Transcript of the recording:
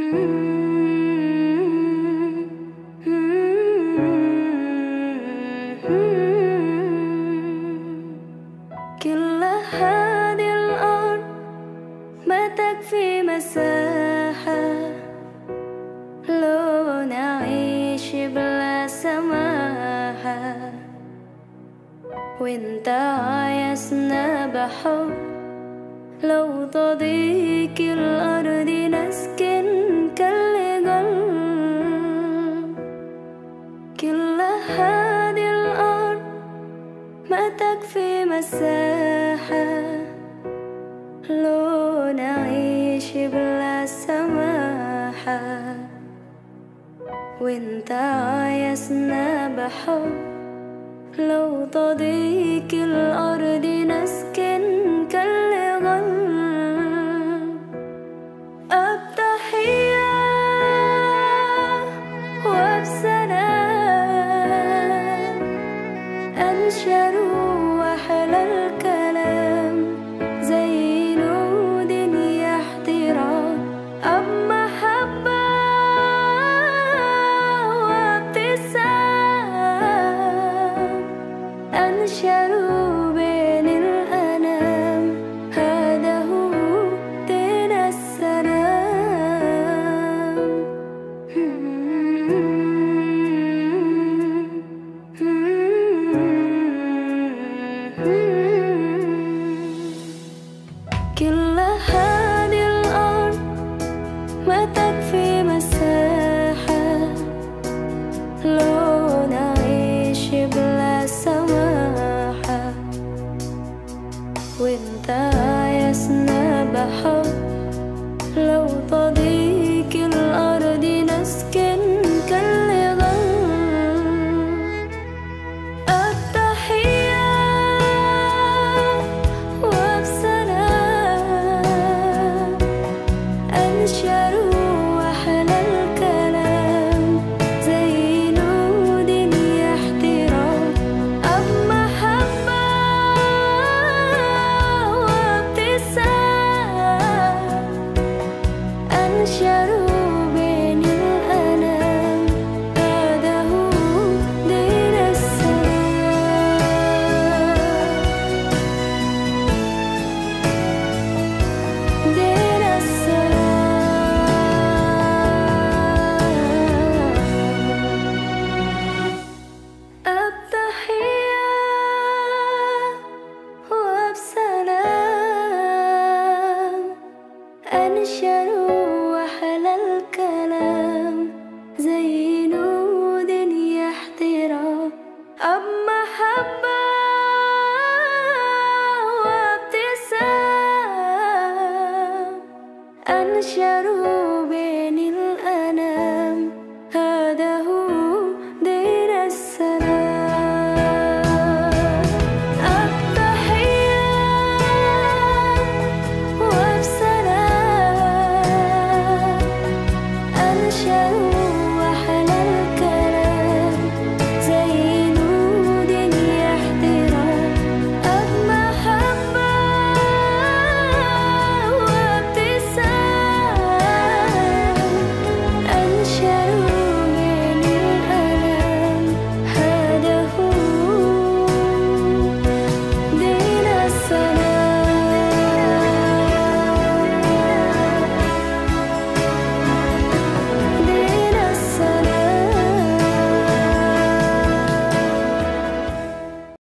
كل هذه الأرض ما تكفي مساحة لو نعيش بلا سماحة، وانت عايزنا بحب لو تضيق الأرض نسكن كالقلب. كل هذه الأرض ما تكفي مساحة لو نعيش بلا سماحة، وانت عايزنا بحب لو تضيق الأرض نسكن كالغل. التحية وبسلام أنشر وأحلى الكلام زي نود يحترام، أب محبة وابتسام أنشروا بين الأنام، هذا هو دين السلام. كل هذه الأرض ما تكفي مساحة لو نعيش بلا سماحة، وانت عايزنا بحب لو تضيق الأرض نسكن كالغل. التحية وبسلام أنشروا وأحلى الكلام زي نود يحترام، أب محبة وابتسام أنشروا بين الأنام، هذا هو دين السلام. دين السلام. التحية وبسلام أنشروا وأحلى الكلام زي نود يحترام، أب محبة وابتسام أنشروا